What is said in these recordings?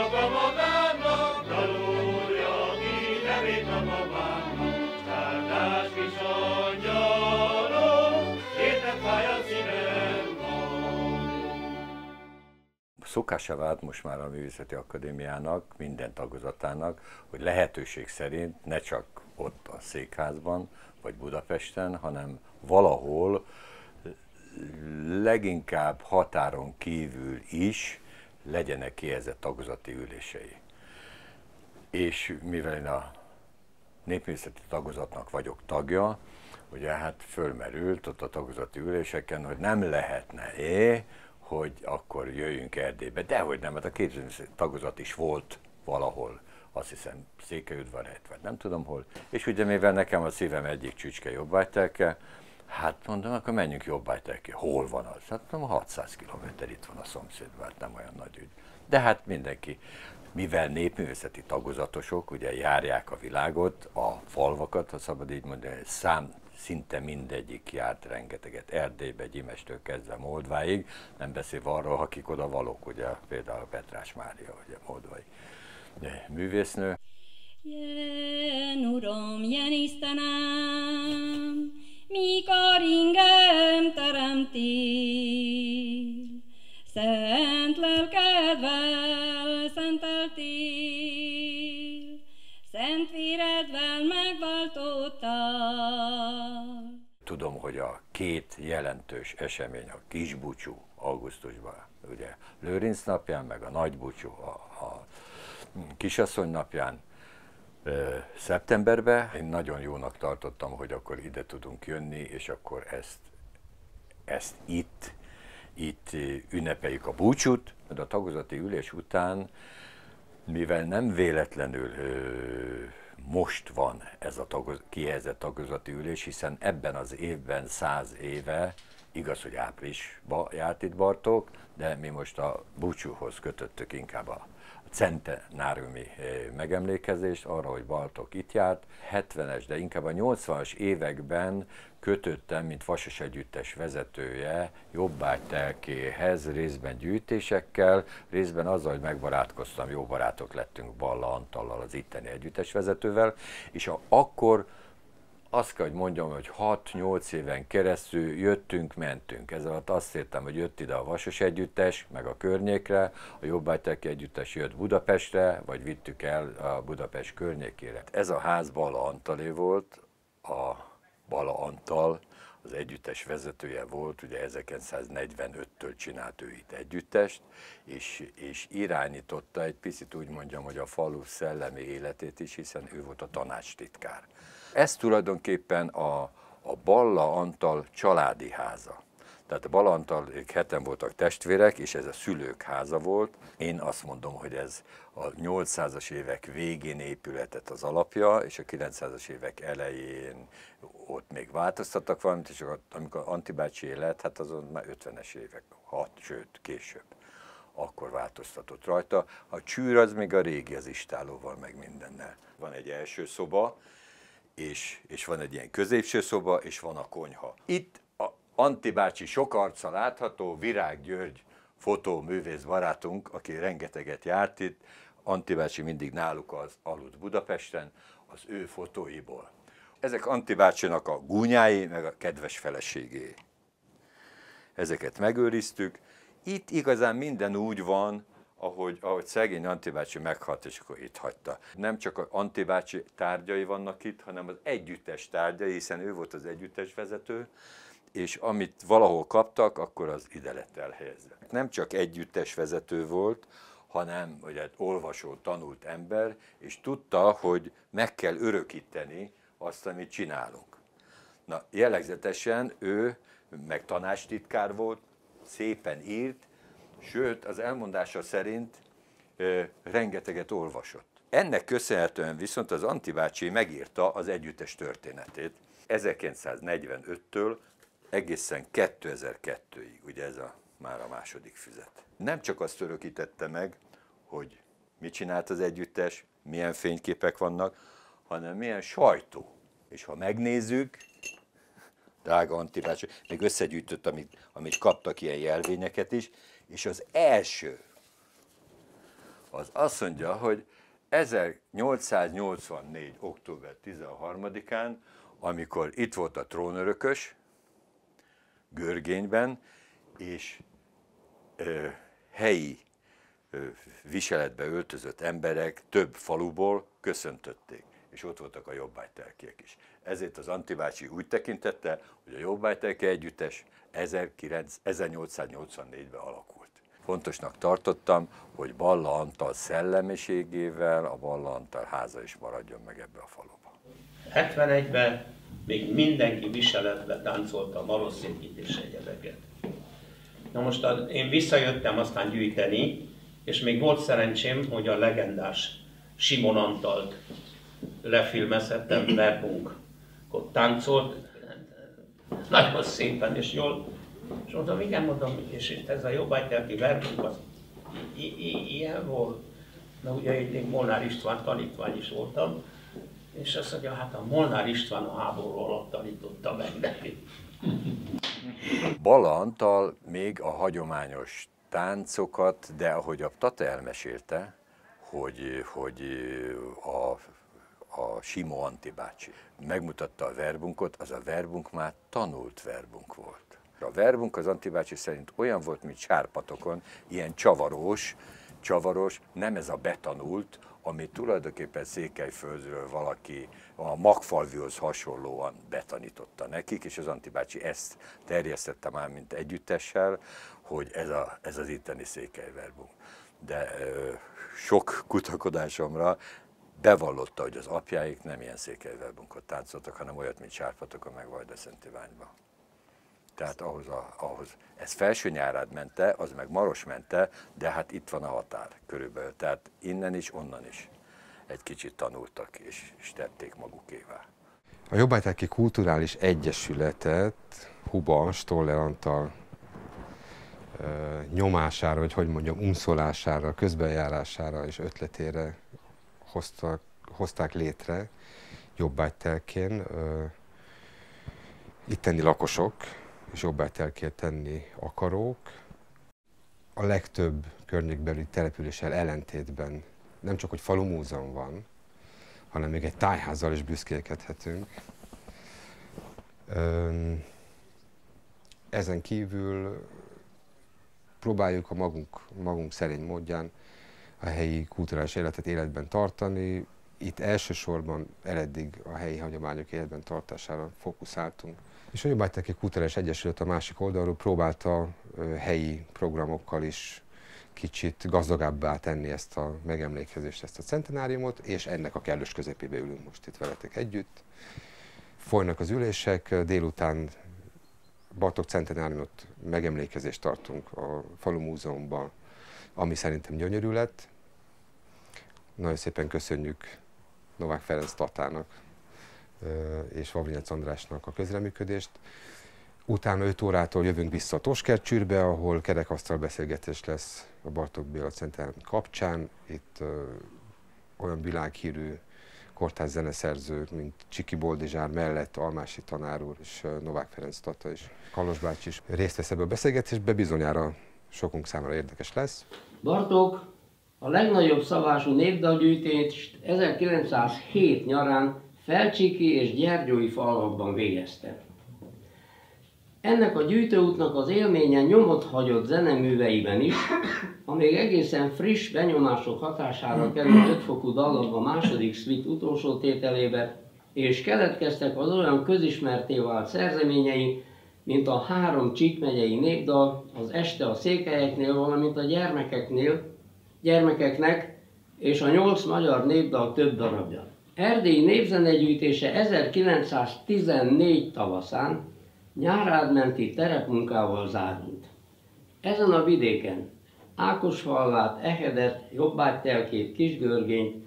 a magámnak, dalulja ki nevét a mamámnak. Csárdás kis angyalom, érted fáj a szívem van. Szokássá vált most már a Művészeti Akadémiának, minden tagozatának, hogy lehetőség szerint ne csak ott a Székházban, vagy Budapesten, hanem valahol, leginkább határon kívül is legyenek kihelyezett tagozati ülései. És mivel én a népművészeti tagozatnak vagyok tagja, ugye hát fölmerült ott a tagozati üléseken, hogy nem lehetne-e, hogy akkor jöjjünk Erdélybe. Dehogy nem, hát a képzőművészeti tagozat is volt valahol, azt hiszem Székelyudvarhelyett, vagy nem tudom hol. És ugye mivel nekem a szívem egyik csücske Jobbágytelke, hát mondom, akkor menjünk Jobbágytelke. Hol van az? Hát mondom, 600 km itt van a szomszédban, hát nem olyan nagy ügy. De hát mindenki, mivel népművészeti tagozatosok, ugye járják a világot, a falvakat, ha szabad így mondani, szinte mindegyik járt rengeteget, Erdélybe, Gyimestől kezdve Moldváig, nem beszélve arról, akik oda valók, ugye például Petrás Mária, ugye moldvai művésznő. Jen Uram, jen Istenem, mikor ingem teremtél, szent lelkedvel szenteltél, szent véredvel megváltottál. Tudom, hogy a két jelentős esemény, a kisbúcsú augusztusban, ugye Lőrinc napján, meg a nagybúcsú a kisasszony napján, szeptemberben. Én nagyon jónak tartottam, hogy akkor ide tudunk jönni, és akkor ezt itt ünnepeljük a búcsút, de a tagozati ülés után, mivel nem véletlenül most van ez a kihelyezett tagozati ülés, hiszen ebben az évben 100 éve, igaz, hogy áprilisba járt itt Bartók, de mi most a búcsúhoz kötöttük inkább a centenáriumi megemlékezést arra, hogy Bartók itt járt. 70-es, de inkább a 80-as években kötöttem, mint Vasas Együttes vezetője Jobbágytelkéhez, részben gyűjtésekkel, részben azzal, hogy megbarátkoztam, jó barátok lettünk Balla Antallal, az itteni együttesvezetővel, és akkor azt kell, hogy mondjam, hogy 6-8 éven keresztül jöttünk, mentünk. Ez alatt azt értem, hogy jött ide a Vasas Együttes, meg a környékre, a Jobbágytelki Együttes jött Budapestre, vagy vittük el a Budapest környékére. Ez a ház Balla Antalé volt, a Balla Antal az együttes vezetője volt, ugye 1945-től csinált ő itt együttest, és irányította egy picit úgy mondjam, hogy a falu szellemi életét is, hiszen ő volt a tanácstitkár. Ez tulajdonképpen a Balla Antal családi háza. Tehát a Balla Antal, ők heten voltak testvérek, és ez a szülők háza volt. Én azt mondom, hogy ez a 800-as évek végén épületett az alapja, és a 900-as évek elején ott még változtattak valamit, és amikor Antti bácsi élet, hát azon már 50-es évek, sőt később, akkor változtatott rajta. A csűr az még a régi, az istállóval, meg mindennel. Van egy első szoba, és van egy ilyen középső szoba, és van a konyha. Itt a Antti bácsi sok arca látható, Virág György fotóművész barátunk, aki rengeteget járt itt, Antti bácsi mindig náluk aludt Budapesten, az ő fotóiból. Ezek Antti bácsinak a gúnyái, meg a kedves feleségé. Ezeket megőriztük. Itt igazán minden úgy van, ahogy szegény Antti bácsi meghalt, és akkor itt hagyta. Nem csak az Antti bácsi tárgyai vannak itt, hanem az együttes tárgyai, hiszen ő volt az együttes vezető, és amit valahol kaptak, akkor az ide lett elhelyezve. Nem csak együttes vezető volt, hanem ugye, olvasó, tanult ember, és tudta, hogy meg kell örökíteni azt, amit csinálunk. Na, jellegzetesen ő, meg tanácstitkár volt, szépen írt, sőt, az elmondása szerint rengeteget olvasott. Ennek köszönhetően viszont az Antti bácsi megírta az együttes történetét 1945-től egészen 2002-ig, ugye ez már a második füzet. Nem csak azt örökítette meg, hogy mit csinált az együttes, milyen fényképek vannak, hanem milyen sajtó. És ha megnézzük, drága Antti bácsi, még összegyűjtött, amit kaptak ilyen jelvényeket is, és az első, az azt mondja, hogy 1884. október 13-án, amikor itt volt a trónörökös, Görgényben, és helyi viseletbe öltözött emberek több faluból köszöntötték, és ott voltak a jobbágytelkiek is. Ezért az Antti bácsi úgy tekintette, hogy a jobbágytelki együttes 1884-ben alakult. Fontosnak tartottam, hogy Balla Antal szellemiségével a Balla Antal háza is maradjon meg ebbe a faluba. 71-ben még mindenki viseletbe táncolta a malosszékit és egyebeket. Na most én visszajöttem aztán gyűjteni, és még volt szerencsém, hogy a legendás Simon Antalt lefilmezhettem, Verbunk ott táncolt, nagyon szépen és jól. És mondtam, igen, mondom, és ez a jobbágytelki Verbunk az ilyen volt. Na ugye itt még Molnár István tanítvány is voltam, és azt mondja, hát a Molnár István a háború alatt tanította meg neki. Balla Antal még a hagyományos táncokat, de ahogy a Tata elmesélte, hogy a Simo Antti bácsi megmutatta a verbunkot, az a verbunk már tanult verbunk volt. A verbunk az Antti bácsi szerint olyan volt, mint Sárpatokon, ilyen csavaros, nem ez a betanult, ami tulajdonképpen Székelyföldről valaki a Magfalvihoz hasonlóan betanította nekik, és az Antti bácsi ezt terjesztette már, mint együttessel, hogy ez az itteni székelyverbunk. De sok kutakodásomra bevallotta, hogy az apjáik nem ilyen székelyverbunkot táncoltak, hanem olyat, mint Sárpatokon, meg Vajdaszántiványban. Tehát ahhoz ez Felsőnyárád mente, az meg Maros mente, de hát itt van a határ körülbelül. Tehát innen is, onnan is egy kicsit tanultak és tették magukévá. A Jobbágytelki Kulturális Egyesületet Huba Stoller Antal nyomására, vagy hogy mondjam, unszolására, közbenjárására és ötletére hozták létre Jobbágytelkén. Itteni lakosok és jobbágytelkét tenni akarók. A legtöbb környékbeli településsel ellentétben nem csak, hogy falumúzeum van, hanem még egy tájházzal is büszkélkedhetünk. Ezen kívül próbáljuk a magunk szerény módján a helyi kulturális életet életben tartani. Itt elsősorban eleddig a helyi hagyományok életben tartására fókuszáltunk. És a Jobbágytelki Kulturális Egyesület a másik oldalról próbálta helyi programokkal is kicsit gazdagabbá tenni ezt a megemlékezést, ezt a centenáriumot, és ennek a kellős közepébe ülünk most itt veletek együtt. Folynak az ülések, délután Bartók centenáriumot megemlékezést tartunk a Falu Múzeumban, ami szerintem gyönyörű lett. Nagyon szépen köszönjük Novák Ferenc Tatának és Vavrinec Andrásnak a közreműködést. Utána 5 órától jövünk vissza a Toskercsűrbe, ahol kerekasztal beszélgetés lesz a Bartók Béla centenárium kapcsán. Itt olyan világhírű kortárs zeneszerzők, mint Csiki Boldizsár mellett Almási tanár úr és Novák Ferenc Tata és Kalos bácsi is részt vesz ebbe a beszélgetésbe, bizonyára sokunk számára érdekes lesz. Bartók a legnagyobb szabású népdalgyűjtést 1907 nyarán Felcsiki és Gyergyói falvakban végezte. Ennek a gyűjtőútnak az élménye nyomot hagyott zeneműveiben is, a még egészen friss benyomások hatására került 5 fokú dallam a második szvit utolsó tételébe, és keletkeztek az olyan közismertté vált szerzeményei, mint a 3 csíkmegyei népdal, az Este a székelyeknél, valamint a gyermekeknek, és a 8 magyar népdal több darabja. Erdélyi népzenegyűjtése 1914 tavaszán Nyárádmenti terepmunkával zárult. Ezen a vidéken Ákosfalvát, Ehedet, Jobbágytelkét, Kisgörgényt,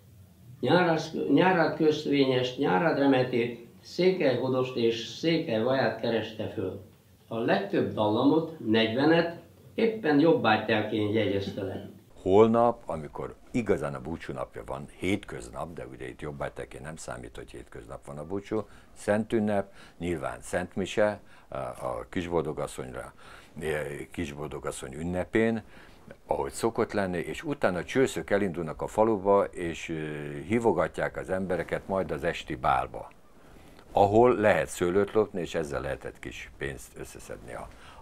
Nyárád Köztvényest, Nyárád Remetét, Székelyhodost és Székelyvaját kereste föl. A legtöbb dallamot, 40-et éppen Jobbágytelkén jegyezte le. Holnap, amikor igazán a búcsúnapja van, hétköznap, de ugye itt Jobbágytelkén nem számít, hogy hétköznap van a búcsú, Szentünnep, nyilván Szentmise a Kisboldogasszony ünnepén, ahogy szokott lenni, és utána csőszök elindulnak a faluba, és hívogatják az embereket majd az esti bálba, ahol lehet szőlőt lopni, és ezzel lehetett kis pénzt összeszedni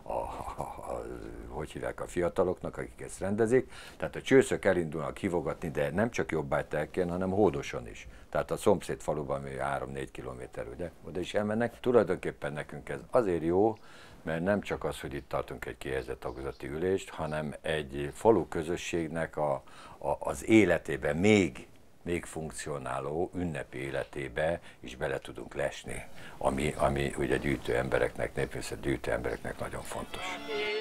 hogy hívják, a fiataloknak, akik ezt rendezik. Tehát a csőszök elindulnak hívogatni, de nem csak Jobbágytelkén, hanem Hódoson is. Tehát a szomszéd faluban, ami 3-4 kilométer, ugye, oda is elmennek. Tulajdonképpen nekünk ez azért jó, mert nem csak az, hogy itt tartunk egy kihelyezett tagozati ülést, hanem egy falu közösségnek az életébe még funkcionáló ünnepi életébe is bele tudunk lesni, ami ugye gyűjtő embereknek, népvészet gyűjtő embereknek nagyon fontos.